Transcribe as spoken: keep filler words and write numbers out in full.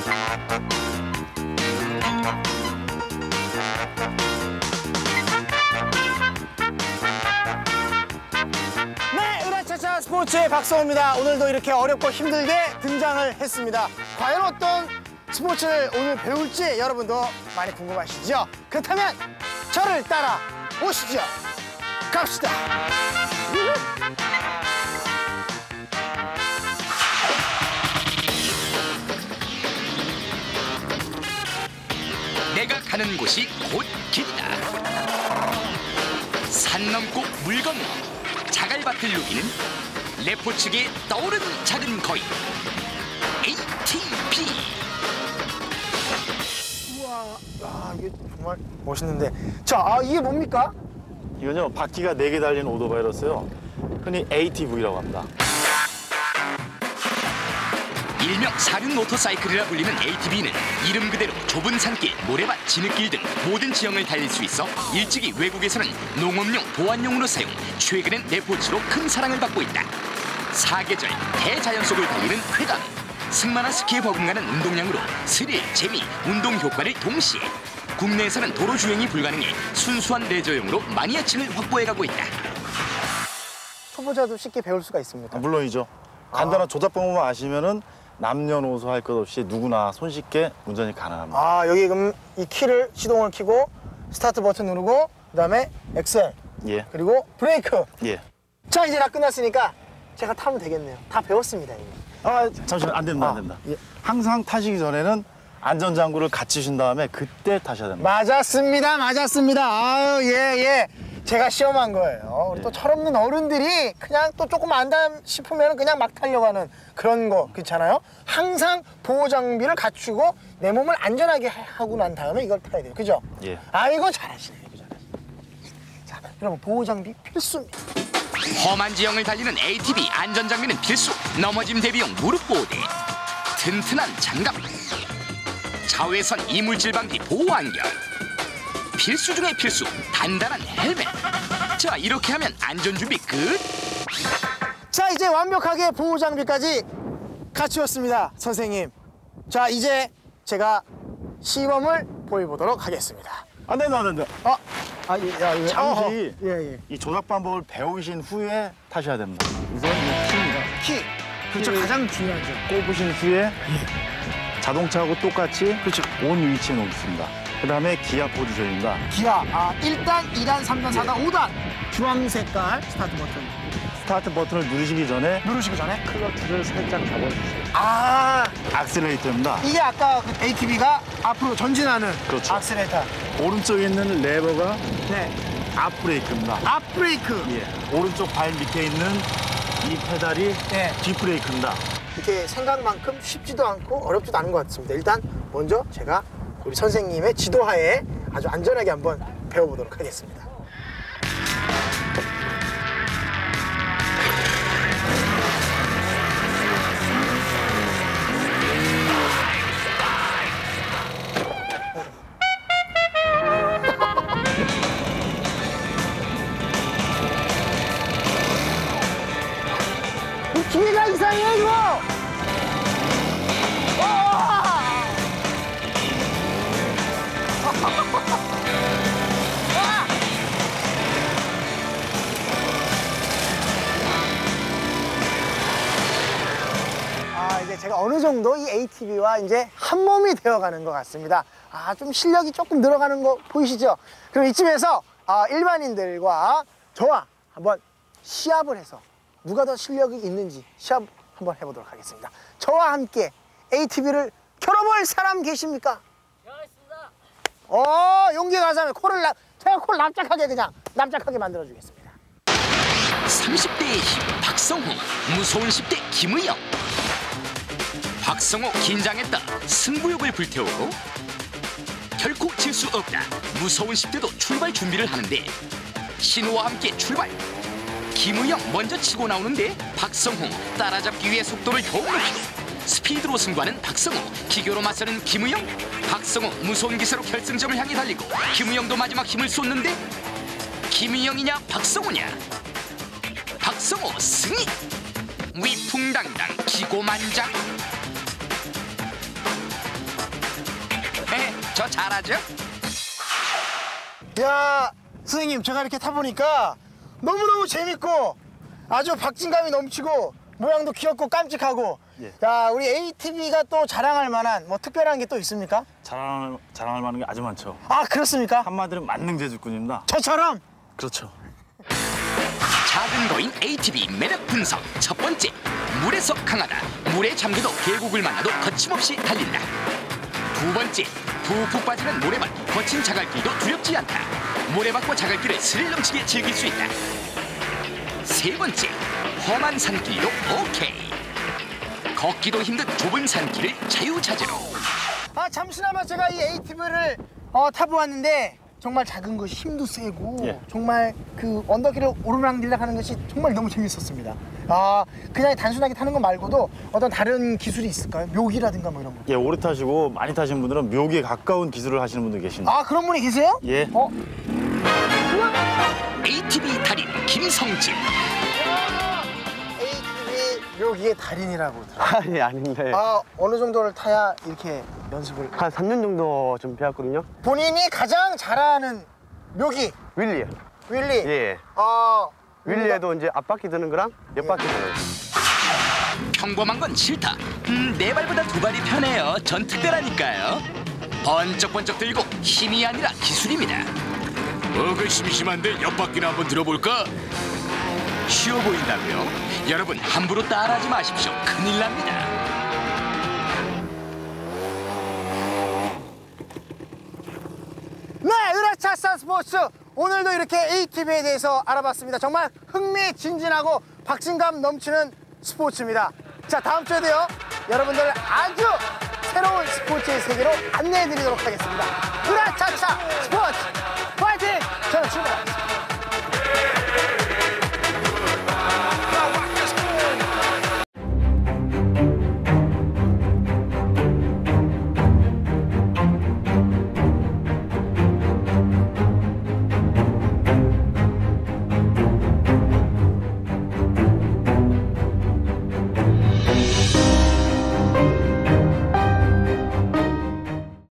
네, 으라차차 스포츠의 박성호입니다. 오늘도 이렇게 어렵고 힘들게 등장을 했습니다. 과연 어떤 스포츠를 오늘 배울지 여러분도 많이 궁금하시죠? 그렇다면 저를 따라 오시죠. 갑시다. 내가 가는 곳이 곧 길이다. 산 넘고 물 건너 자갈밭을 누비는 레포 측의 떠오르는 작은 거인 에이티비. 우와, 아, 이게 정말 멋있는데. 자, 아, 이게 뭡니까? 이건요, 바퀴가 네 개 달린 오토바이로서요, 흔히 에이티브이라고 합니다. 일명 사륜 모터사이클이라 불리는 에이티비는 이름 그대로 좁은 산길, 모래밭, 진흙길 등 모든 지형을 달릴 수 있어 일찍이 외국에서는 농업용, 보안용으로 사용, 최근엔 레포츠로 큰 사랑을 받고 있다. 사계절, 대자연 속을 달리는 쾌감, 승마나 스키에 버금가는 운동량으로 스릴, 재미, 운동 효과를 동시에 국내에서는 도로 주행이 불가능해 순수한 레저용으로 마니아층을 확보해가고 있다. 초보자도 쉽게 배울 수가 있습니까? 아, 물론이죠. 간단한 조작 방법만 아시면은 남녀노소 할 것 없이 누구나 손쉽게 운전이 가능합니다. 아, 여기 그럼 이 키를, 시동을 켜고 스타트 버튼 누르고 그다음에 엑셀, 예. 그리고 브레이크. 예. 자, 이제 다 끝났으니까 제가 타면 되겠네요. 다 배웠습니다, 이미. 아, 잠시만, 안 됩니다, 안 됩니다. 아, 예. 항상 타시기 전에는 안전장구를 갖추신 다음에 그때 타셔야 됩니다. 맞았습니다, 맞았습니다. 아유, 예, 예. 제가 시험한 거예요. 우리 또 철없는 어른들이 그냥 또 조금 안다 싶으면 그냥 막 타려고 하는 그런 거 그렇잖아요. 항상 보호 장비를 갖추고 내 몸을 안전하게 하고 난 다음에 이걸 타야 돼요. 그죠? 예. 아이고, 잘하시네요. 그죠? 자, 여러분, 보호 장비 필수입니다. 험한 지형을 달리는 에이티비 안전장비는 필수. 넘어짐 대비용 무릎 보호대, 튼튼한 장갑, 자외선 이물질 방지 보호 안경, 필수 중의 필수 단단한 헬멧. 자, 이렇게 하면 안전준비 끝. 자, 이제 완벽하게 보호 장비까지 갖추었습니다, 선생님. 자, 이제 제가 시범을 보여보도록 하겠습니다. 안 된다, 안 된다. 아, 아, 예, 야, 예. 잠시 어허. 예, 예. 이 조작 방법을 배우신 후에 타셔야 됩니다. 우선 이 키입니다. 키. 그렇죠, 키를 가장 중요하죠. 꼽으신 후에 자동차하고 똑같이 그렇죠. 온 위치에 놓습니다. 그 다음에 기아 포지션입니다. 기아, 아, 일 단, 이 단, 삼 단, 사 단, 오 단. 주황 색깔 스타트 버튼. 스타트 버튼을 누르시기 전에 누르시기 전에. 클러치를 살짝 잡아주세요. 아, 악셀레이터입니다. 이게 아까 그 에이티비가 앞으로 전진하는 그렇죠. 악셀레이터. 오른쪽에 있는 레버가 네. 앞브레이크입니다. 앞브레이크. 예. 오른쪽 발 밑에 있는 이 페달이 네. 뒷브레이크입니다. 이렇게 생각만큼 쉽지도 않고 어렵지도 않은 것 같습니다. 일단 먼저 제가 우리 선생님의 지도하에 아주 안전하게 한번 배워보도록 하겠습니다. 기회가 이상해, 이거! 아, 이제 제가 어느 정도 이 에이티비와 이제 한 몸이 되어가는 것 같습니다. 아, 좀 실력이 조금 늘어가는 거 보이시죠? 그럼 이쯤에서 아, 일반인들과 저와 한번 시합을 해서 누가 더 실력이 있는지 시합 한번 해보도록 하겠습니다. 저와 함께 에이티비를 켜러볼 사람 계십니까? 제가 있습니다. 어, 용기 가사면 코를 납, 제가 코를 납작하게 그냥 납작하게 만들어주겠습니다. 삼십 대의 힘 박성호, 무서운 십 대 김의영. 박성호 긴장했다 승부욕을 불태우고 결코 질 수 없다 무서운 십 대도 출발 준비를 하는데 신호와 함께 출발. 김의영 먼저 치고 나오는데 박성호 따라잡기 위해 속도를 더욱 높이고 스피드로 승부하는 박성호, 기교로 맞서는 김의영. 박성호 무서운 기세로 결승점을 향해 달리고 김의영도 마지막 힘을 쏟는데 김의영이냐 박성호냐. 박성호 승리. 위풍당당 기고만장. 저 잘하죠? 야, 선생님, 제가 이렇게 타보니까 너무너무 재밌고 아주 박진감이 넘치고 모양도 귀엽고 깜찍하고. 예. 야, 우리 에이티비가 또 자랑할 만한 뭐 특별한 게 또 있습니까? 자랑할, 자랑할 만한 게 아주 많죠. 아, 그렇습니까? 한마디로 만능 제주꾼입니다. 저처럼? 그렇죠. 작은 거인 에이티비 매력 분석. 첫 번째, 물에서 강하다. 물에 잠겨도 계곡을 만나도 거침없이 달린다. 두 번째, 푹푹 빠지는 모래밭. 거친 자갈길도 두렵지 않다. 모래밭과 자갈길을 스릴 넘치게 즐길 수 있다. 세 번째, 험한 산길도 오케이. 걷기도 힘든 좁은 산길을 자유자재로. 아, 잠시나마 제가 이 에이티비를 어, 타보았는데 정말 작은 것이 힘도 세고 예. 정말 그 언덕길을 오르락내리락 하는 것이 정말 너무 재밌었습니다. 아, 그냥 단순하게 타는 거 말고도 어떤 다른 기술이 있을까요? 묘기라든가 뭐 이런 거. 예, 오래 타시고 많이 타신 분들은 묘기에 가까운 기술을 하시는 분도 계십니다. 아, 그런 분이 계세요? 예. 어? 에이티비 달인 김성진. 에이티비 묘기의 달인이라고 들어요. 아, 예, 아닌데. 아, 어느 정도를 타야 이렇게 연습을. 한 삼 년 정도 좀 배웠거든요. 본인이 가장 잘하는 묘기, 윌리요. 윌리. 예. 아, 윌리에도 이제 앞바퀴 드는 거랑 옆바퀴 드는 거. 평범한 건 싫다. 음, 내 발보다 두 발이 편해요. 전 특별하니까요. 번쩍번쩍 들고 힘이 아니라 기술입니다. 어, 그 심심한데 옆바퀴나 한번 들어볼까? 쉬워 보인다고요? 여러분 함부로 따라하지 마십시오. 큰일 납니다. 네, 으라차차 스포츠 오늘도 이렇게 에이티비에 대해서 알아봤습니다. 정말 흥미진진하고 박진감 넘치는 스포츠입니다. 자, 다음 주에도요 여러분들 아주 새로운 스포츠의 세계로 안내해드리도록 하겠습니다. 으라차차 스포츠 파이팅! 저는 출발하겠습니다.